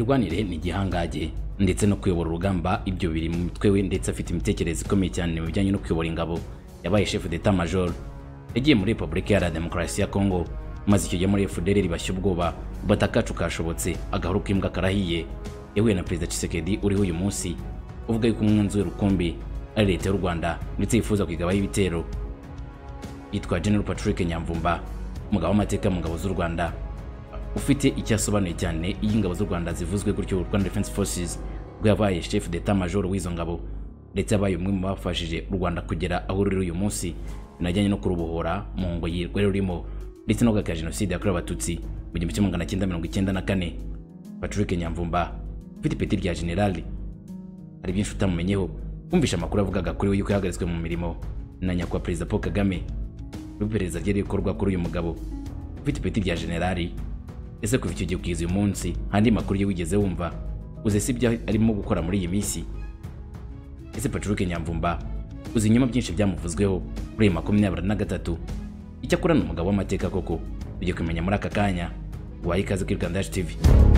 mirwanire ni gihangage ndetse no kuyobora urugamba ibyo biri mu mitwe we ndetse afite imitekerereze ikomeye cyane mu bijyanye no kuyobora ingabo. Yabaye chef d'état major yagiye muri Republika ya Demokarasi ya Congo maze icyo gihe muri FDLR bashya ubwoba batakacu kashobotse agahuru k'imbwa karahiye. Yahuye na Perezida CHISEKEDI uriho uyu munsi uvuga yuko umwanzuro rukombe ari leta y'u Rwanda ndetse yifuza kwigabaho ibitero. Yitwa General Patrick Nyamvumba, umugabo w'amateka mu ngabo z'u Rwanda ufite icyo asobanuye cyane iyo ingabo z'u Rwanda zivuzwe gutyo. Rwanda Defense Forces bwo yabaye chef d'état major w'izo ngabo ndetse yabaye umwe mu bafashije u Rwanda kugera aho ruri uyu munsi binajyanye no kurubohora mu ngo yirwe rurimo ndetse no gukora jenoside yakorewe abatutsi mu 1994. Patrick Nyamvumba ufite ipeti rya general hari byinshi utamumenyeho. Kumvisha amakuru avugaga kuri we yuko yahagaritswe mu mirimo na nyakwa Perezida Paul Kagame. Iperereza ryari rikorwa kuri uyu mugabo ufite ipeti rya general. Ese kuva icyo gihe kugeza uyu munsi handi makuru ye wigeze wumva? Uze si byo arimo gukora muri iyi minsi? Ese Patrick Nyamvumba uzi inyuma byinshi byamuvuzweho kuri 2023? Icyo akora n'umugabo w'amateka koko ugiye kumenya muri aka kanya. Waye ikaze kuri Rwanda TV.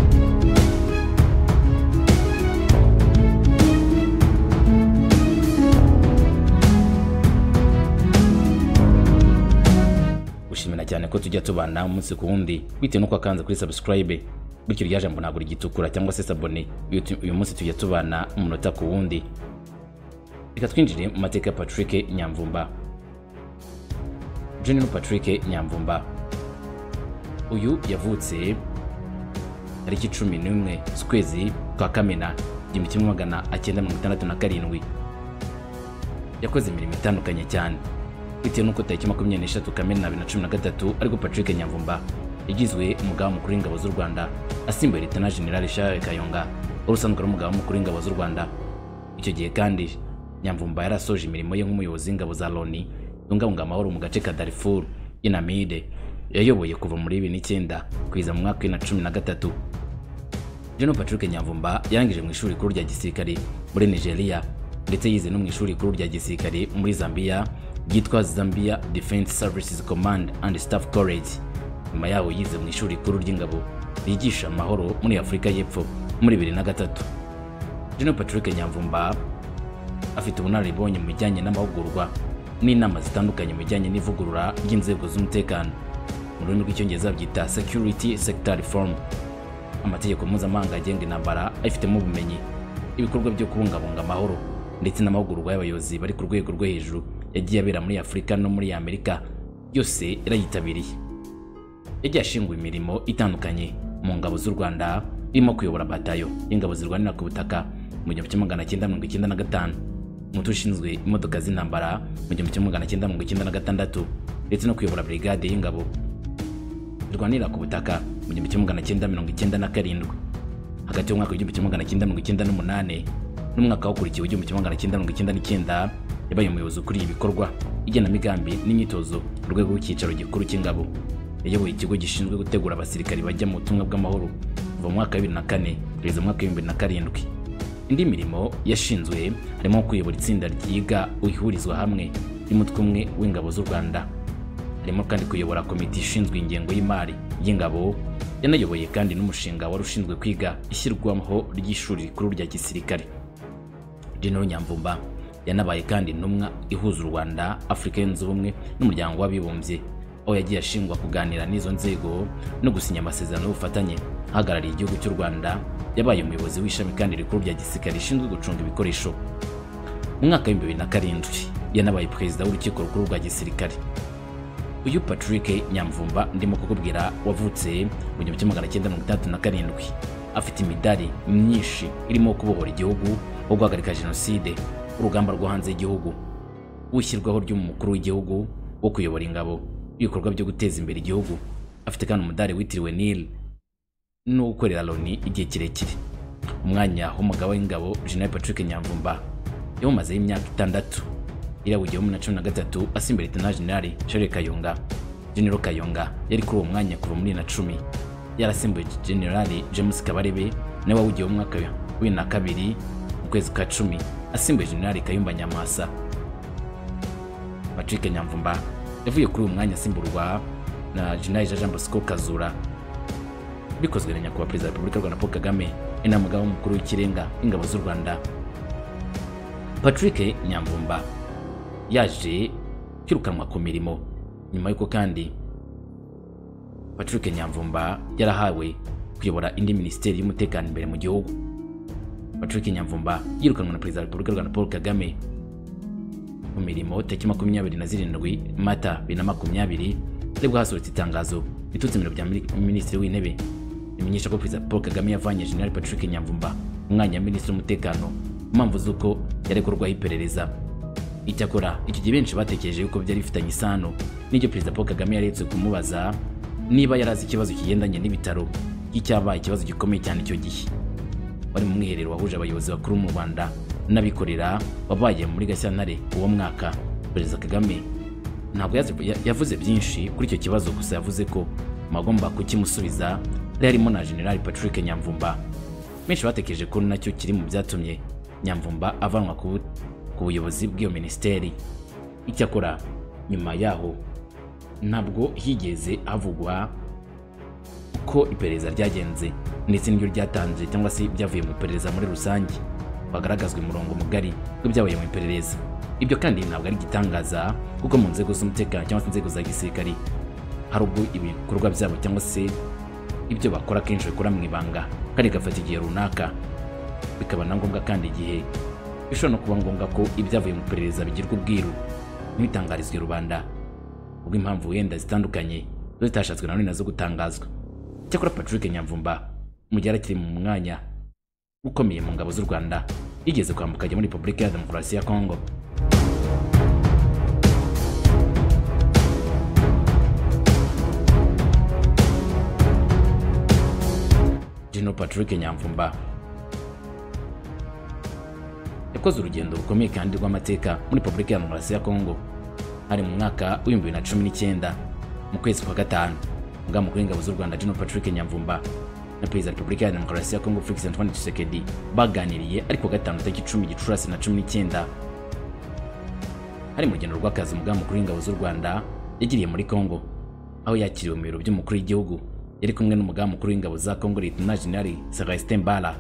Ushimira cyane ko tujya tubana umunsi ku wundi bitewe nuko akanze kuri subscribe bityo rya jambo ntabwo rigitukura cyangwa se sabone. Uyu munsi tujya tubana umunota ku wundi. Reka twinjire mu mateka ya Patrick Nyamvumba. General Patrick Nyamvumba uyu yavutse tariki 11 z'ukwezi kwa Kamena 1967. Yakoze imirimo itandukanye cyane bitewe nuko tariki 23 Kamena 2013 ariko Patrick Nyamvumba yagizwe umugaba mukuru w'ingabo z'u Rwanda asimbuye Lieutenant General ISHYA Kayonga urusanzwe ari umugaba mukuru w'ingabo z'u Rwanda. Icyo gihe kandi Nyamvumba yarasoje imirimo ye nk'umuyobozi w'ingabo za Loni yungabunga amahoro mu gace ka Darfur Inamide yayoboye kuva muri 2009 kugeza mu mwaka wa 2013. General Patrick Nyamvumba yarangije mu ishuri rikuru rya gisirikare muri Nigeria ndetse yize no mu ishuri rikuru rya gisirikare muri Zambia ryitwa Zambia Defense Services Command and Staff College. Nyuma yaho yize mu ishuri rikuru ry'ingabo rigisha amahoro muri Afurika y'Epfo muri 2003. General Patrick Nyamvumba afite ubunararibonye mu bijyanye n'amahugurwa n'inama zitandukanye mu bijyanye n'ivugurura ry'inzego z'umutekano. Mu rurimi rw'icyongereza byita Security Sector Reform. Amategeko mpuzamahanga agenga intambara afitemo ubumenyi, ibikorwa byo kubungabunga amahoro ndetse n'amahugurwa y'abayobozi bari ku rwego rwo hejuru yagiye abera muri Afurika no muri Amerika yose yarayitabiriye. Yagiye ashinguye imirimo itandukanye mu ngabo z'u Rwanda irimo kuyobora batayo y'ingabo zirwanira ku butaka mu 1995, umutu ushinzwe imodoka z'intambara mu 1996 ndetse no kuyobora brigade y'ingabo zirwanira ku butaka mu 1997. Hagati y'umwaka wa 1998 n'umwaka wakurikiye 1999 yabaye umuyobozi kuri ibikorwa igenamigambi n'imyitozo ku rwego rw'icyicaro gikuru cy'ingabo. Yayoboye ikigo gishinzwe gutegura abasirikari bajya mu butumwa bw'amahoro kuva mu mwaka wa 2004 kugeza mu mwaka wa 2007. Indi mirimo yashinzwe harimo kuyobora itsinda ryiga uyihurizwa hamwe y'umutwe umwe w'ingabo z'u Rwanda. Harimo kandi kuyobora komite ishinzwe ingengo y'imari y'ingabo. Yanayoboye kandi n'umushinga wari ushinzwe kwiga ishyirwaho ry'ishuri rikuru rya gisirikare. General Nyamvumba yanabaye kandi intumwa ihuza u Rwanda, Afurika yunze ubumwe n'umuryango w'abibumbye, aho yagiye ashingwa kuganira n'izo nzego no gusinya amasezerano y'ubufatanye. Ahagarariye igihugu cy'u Rwanda yabaye umuyobozi w'ishami kandi rikuru rya gisirikare rishinzwe gucunga ibikoresho. Mu mwaka wa 2007 yanabaye perezida w'urukiko rukuru rwa gisirikare. Uyu Patrick Nyamvumba ndimo kukubwira wavutse mu 1967, afite imidari myinshi irimo kubohora igihugu, wo guhagarika jenoside, urugamba rwo hanze y'igihugu, ushyirwaho ry'umukuru w'igihugu, wo kuyobora ingabo, ibikorwa byo guteza imbere igihugu. Afite kandi umudari witiriwe Nil no gukorera Loni igihe kirekire. Umwanya w'umugaba w'ingabo General Patrick Nyamvumba yawumazeho imyaka 6. Irawugiye mu 2013 asimbira Lieutenant General ISHYA Kayonga. General Kayonga yari kuri uwo mwanya kuva muri 2010. Yarasimbuye General James Kabarebe nawe wawugiye mu mwaka wa 2002 mu kwezi kwa 10 asimbuye General Kayumba Nyamwasa. Patrick Nyamvumba yavuye kuri uwo mwanya asimburwa na General Jean Bosco Kazura bikozwe na nyakubahwa Perezida wa Repubulika y'u Rwanda Paul Kagame inamugaba mukuru w'ikirenga ingabo z'u Rwanda Patrick Nyamvumba yaje kwirukanwa ku mirimo nyuma y'uko kandi Patrick Nyamvumba yarahawe kuyobora indi minisiteri y'umutekano imbere mu gihugu. Patrick Nyamvumba yirukanwe na Perezida wa Repubulika y'u Rwanda Paul Kagame mu mirimo tariki 27 Mata 2020 aribwo hasohotse itangazo ritutse ibiro bya Minisitiri w'Intebe bimenyesha ko Perezida Paul Kagame yavanye General Patrick Nyamvumba umwanya wa Minisitiri w'Umutekano impamvu z'uko yarekurwaho iperereza. Icyakora icyo gihe benshi batekereje yuko byari bifitanye isano n'ibyo Perezida Paul Kagame yaretse kumubaza niba yarazi ikibazo kigendanye n'ibitaro y'icyabaye ikibazo gikomeye cyane icyo gihe. Wari mu mwiherero wahuje abayobozi bakuru mu Rwanda n'abikorera wabaye muri Gashyantare uwo mwaka. Perezida Kagame ntabwo yavuze byinshi kuri icyo kibazo, gusa yavuze ko magomba kukimusubiza harimo na General Patrick Nyamvumba. Benshi batekereje ko nacyo kiri mu byatumye Nyamvumba avanwa ku buyobozi bw'iyo minisiteri. Icyakora nyuma yaho ntabwo higeze havugwa ko iperereza ryagenze ndetse n'ibyo ryatanze cyangwa se byavuye mu iperereza muri rusange, bagaragazwa umurongo mugari w'ibyabaye mu iperereza. Ibyo kandi ntabwo ari igitangaza kuko mu nzego z'umutekano cyangwa se inzego za gisirikari hari ubwo ibikorwa byabo cyangwa se ibyo bakora kenshi bikora mu ibanga kandi gafata igihe runaka, bikaba na ngombwa kandi igihe bishobora no kuba ngombwa ko ibyavuye mu iperereza bigirwa ubwiru ntibitangarizwe rubanda ubwo impamvu wenda zitandukanye zitashatswe nanone nazo gutangazwa. Cyakora Patrick Nyamvumba mu gihe akiri mu mwanya ukomeye mu ngabo z'u Rwanda yigeze kwambuka ajya muri Repubulika ya Demokarasi ya CONGO. General Patrick Nyamvumba yakoze urugendo rukomeye kandi rw'amateka muri Repubulika ya Demokarasi ya CONGO hari mu mwaka wa 2019 mu kwezi kwa gatanu. Umugaba mukuru w'ingabo z'u Rwanda General Patrick Nyamvumba na Perezida wa Repubulika ya Demokarasi ya CONGO Felix Antoine TSHISEKEDI baganiriye ariko gatanu tariki 10 Gicurasi na 19 hari mu rugendo rw'akazi. Umugaba mukuru w'ingabo z'u Rwanda yagiriye muri CONGO aho yakiriwe mu biro by'umukuru w'igihugu, yari kumwe n'umugaba mukuru w'ingabo za CONGO Lieutenant General Mbala.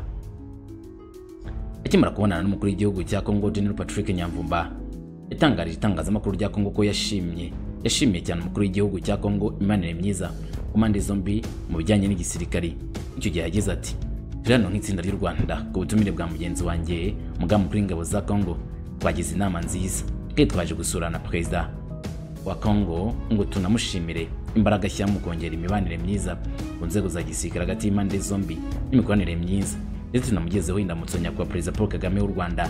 Akimara kubonana n'umukuru w'igihugu cya CONGO General Patrick Nyamvumba yatangarije itangazamakuru rya CONGO ko yashimiye cyane umukuru w'igihugu cya CONGO imibanire myiza ku mpande zombi mu bijyanye n'igisirikari. Icyo gihe yagize ati "Hano nk'itsinda ry'u Rwanda ku butumire bwa mugenzi wanjye umugaba mukuru w'ingabo za CONGO twagize inama nziza kandi twaje gusura na Perezida wa CONGO ngo tunamushimire imbaraga ashyira mu kongera imibanire myiza ku nzego za gisirikare hagati y'impande zombi n'imikoranire myiza, ndetse tunamugezeho indamutso nyakubahwa Perezida Paul Kagame w'u Rwanda."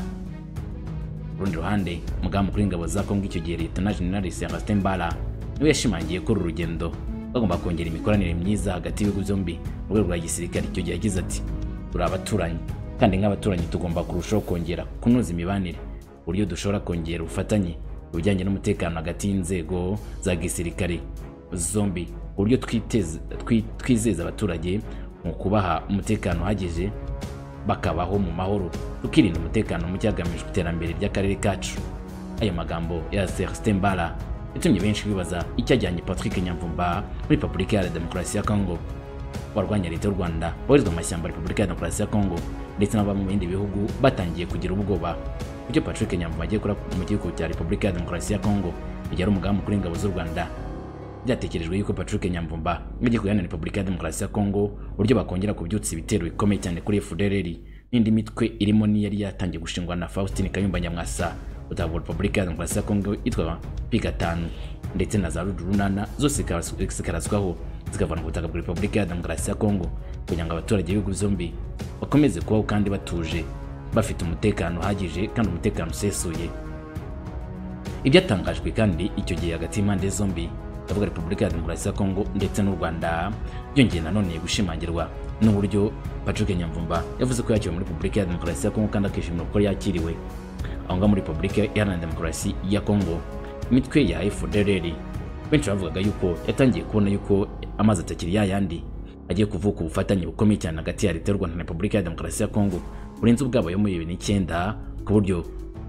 Urundi ruhande umugaba mukuru w'ingabo za CONGO icyo gihe Lieutenant General Mbala niwe yashimangiye ko uru rugendo bagomba kongera imikoranire myiza hagati y'ibihugu byombi mu rwego rwa gisirikare. Icyo gihe yagize ati "Turi abaturanyi kandi nk'abaturanyi tugomba kurushaho kongera kunoza imibanire uburyo dushobora kongera ubufatanye mu bijyanye n'umutekano hagati y'inzego za gisirikare zombi, uburyo twizeza abaturage mu kubaha umutekano uhagije bakabaho mu mahoro, tukirinda umutekano muke hagamijwe iterambere ry'akarere kacu." Ayo magambo ya Mbala yatumye benshi bibaza icyajyanye Patrick Nyamvumba muri Repubulika ya Demokarasi ya CONGO, warwanya leta y'u Rwanda barizwa mu mashyamba ya Repubulika ya Demokarasi ya CONGO ndetse n'ababa mu bindi bihugu batangiye kugira ubwoba ibyo Patrick Nyamvumba agiye gukora mu gihugu cya Repubulika ya Demokarasi ya CONGO igihe ari umugaba mukuru w'ingabo z'u Rwanda. Byatekerejwe yuko Patrick Nyamvumba agiye kujyana na Repubulika ya Demokarasi ya CONGO uburyo bakongera kubyutsa ibitero bikomeye cyane kuri FDLR n'indi mitwe irimo n'iyari yatangiye gushingwa na Faustin Kayumba Nyamwasa utabura Repubulika ya Demokarasi ya CONGO itwa P5 ndetse na za Rudurunana zose zikarazwaho zikavana ku butaka bwa Repubulika ya Demokarasi ya CONGO kugira ngo abaturage b'ibihugu byombi bakomeze kubaho kandi batuje bafite umutekano uhagije kandi umutekano usesuye. Ibyatangajwe kandi icyo gihe hagati y'impande zombi ndavuga Repubulika ya Demokarasi ya CONGO ndetse n'u Rwanda byongeye nanone gushimangirwa n'uburyo Patrick Nyamvumba yavuze ko yakiriwe muri Repubulika ya Demokarasi ya CONGO kandi akishimira ko yakiriwe aho ngaho muri Repubulika ya Demokarasi ya CONGO. Imitwe ya FDLR benshi bavugaga yuko yatangiye kubona yuko amazi atakiri yayandi agiye kuvuka ubufatanye bukomeye cyane hagati ya leta y'u Rwanda na Repubulika ya Demokarasi ya CONGO burenze ubwabo yo muri 2009 ku buryo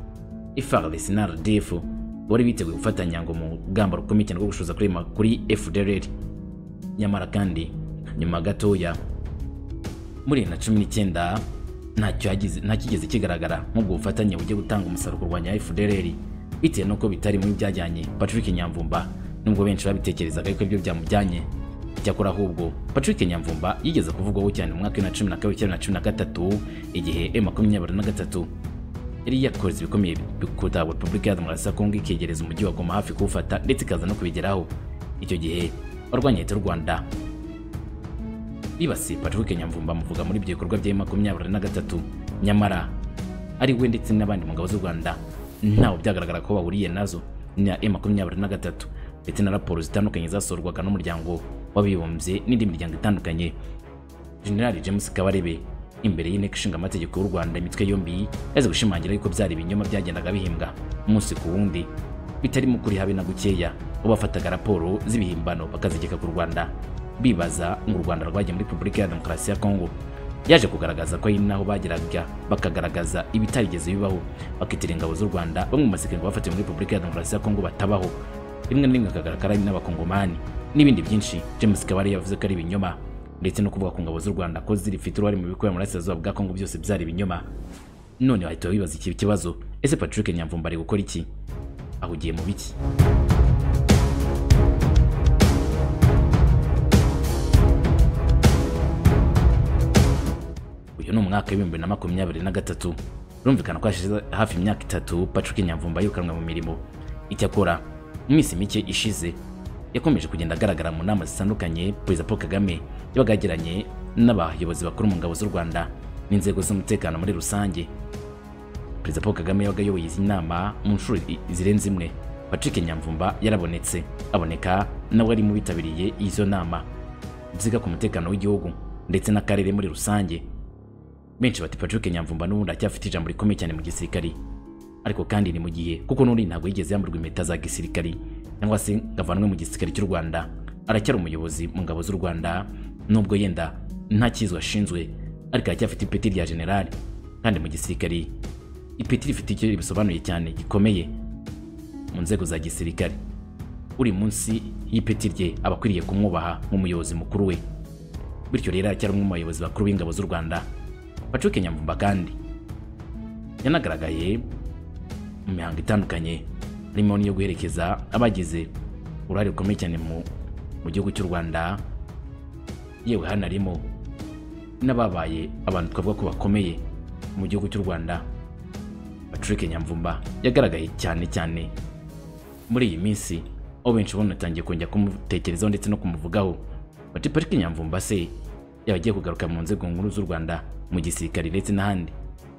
FARDC na RDF wari biteguye gufatanya ngo mu rugamba rukomeye cyane rwo gushoza kuri FDLR. Nyamara kandi nyuma gatoya muri 2019 nta kigeze kigaragara nk'ubwo bufatanye bugiye gutanga umusaruro kurwanya FDLR bitewe nuko bitari mu byajyanye Patrick Nyamvumba nubwo benshi babitekerezaga yuko ibyo byamujyanye. Cyakora ahubwo Patrick Nyamvumba yigeze kuvugwaho cyane mu mwaka wa 2012-2013 igihe M23 yari yakoze ibikomeye bikuta Repubulika ya Demokarasi ya Kongo ikegereza umujyi wa Goma hafi kuwufata ndetse ikaza no kubigeraho. Icyo gihe barwanya leta y'u Rwanda bibasiye Patrick Nyamvumba muvuga muri ibyo bikorwa bya M23, nyamara ari we ndetse n'abandi mu ngabo z'u Rwanda ntawo byagaragara ko bahuriye nazo na M23 ndetse na raporo zitandukanye zasorwaga n'umuryango w'abibumbye n'indi miryango itandukanye. General James Kabarebe imbere y'inteko ishinga amategeko y'u Rwanda imitwe yombi yaje gushimangira yuko byari ibinyoma byagendaga bihimbwa umunsi ku wundi bitarimo kuri habe na gukeya, ubafataga raporo z'ibihimbano bakazigeka ku Rwanda bibaza ngo u Rwanda rwagiye muri Repubulika ya Demokarasi ya Kongo. Yaje kugaragaza ko ari naho bageraga bakagaragaza ibitarigeze bibaho, bakitira ingabo z'u Rwanda bamwe mu maseke ngo bafatiwe muri Repubulika ya Demokarasi ya Kongo batabaho, rimwe na rimwe akagaragara ari n'abakongomani n'ibindi byinshi. James Kabare yavuze ko ari ibinyoma ndetse no kuvuga ku ngabo z'u Rwanda ko zirifite uruhare mu bikorwa mu burasirazuba bwa Kongo byose byari ibinyoma. None wahita wibaza iki kibazo, ese Patrick Nyamvumba ari gukora iki? Ahugiye mu biki? Uyu ni umwaka wa 2023, rumvikana ko hashize hafi imyaka 3 Patrick Nyamvumba yirukanwe mu mirimo. Icyakora mu minsi mike ishize yakomeje kugenda agaragara mu nama zitandukanye Perezida Paul Kagame yabagagiranye n'abayobozi bakuru mu ngabo z'u Rwanda n'inzego z'umutekano muri rusange. Perezida Paul Kagame yabayoboye izi nama mu nshuro zirenze imwe. Patrick Nyamvumba yarabonetse, aboneka nawe ari mu bitabiriye izo nama ziga ku mutekano w'igihugu ndetse n'akarere muri rusange. Benshi bati Patrick Nyamvumba n'ubundi acyafite ijambo rikomeye cyane mu gisirikari, ariko kandi ni mu gihe kuko n'undi ntabwo yigeze yamburwa impeta za gisirikari cyangwa se gavanwe mu gisirikari cy'u Rwanda. Aracyari umuyobozi mu ngabo z'u Rwanda nubwo yenda nta kizwa ashinzwe, ariko aracyafite ipeti rya general, kandi mu gisirikari ipeti rifite icyo bisobanuye cyane gikomeye mu nzego za gisirikari. Uri munsi y'ipeti rye abakwiriye kumwubaha nk'umuyobozi mukuru we, bityo rero aracyari umwe mu bayobozi bakuru b'ingabo z'u Rwanda. Patrick Nyamvumba kandi yanagaragaye mu mihango itandukanye harimo n'iyo guherekeza abagize uruhare rukomeye cyane mu gihugu cy'u Rwanda, yewe hanarimo n'ababaye abantu twavuga ko bakomeye mu gihugu cy'u Rwanda. Patrick Nyamvumba yagaragaye cyane muri iyi minsi, aho benshi bonatangiye kongera kumutekerezaho ndetse no kumuvugaho. Bati Patrick Nyamvumba se yagiye kugaruka mu nzego nkuru z'u Rwanda mu gisirikare ndetse n'ahandi.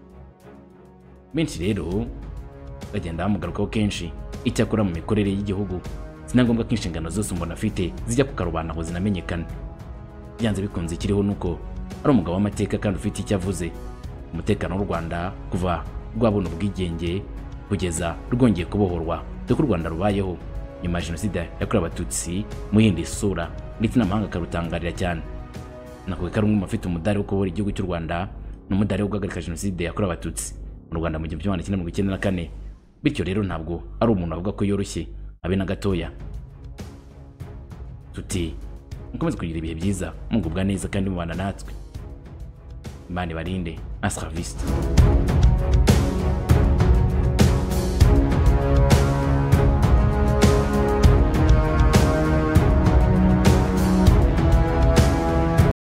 Benshi rero bagenda bamugarukaho kenshi. Icyakora mu mikorere y'igihugu sinangombwa ko inshingano zose umuntu afite zijya ku karubanda ngo zinamenyekane. Byanze bikunze kiriho nuko ari umugabo w'amateka kandi ufite icyo avuze umutekano w'u Rwanda kuva rwabona ubwigenge kugeza rwongeye kubohorwa, dore ko u Rwanda rubayeho nyuma ya jenoside yakorewe abatutsi mu yindi sura ndetse n'amahanga akarutangarira cyane. Nakuwe ko ari umwe mu bafite umudari wo kubora igihugu cy'u Rwanda n'umudari wo guhagarika jenoside yakorewe abatutsi mu Rwanda mu 1994. Bityo rero ntabwo ari umuntu avuga ko yoroshye abe na gatoya. Tuti mukomeze kugira ibihe byiza, mugubwa neza kandi mubana natwe. Imana ibarinde. Asravista.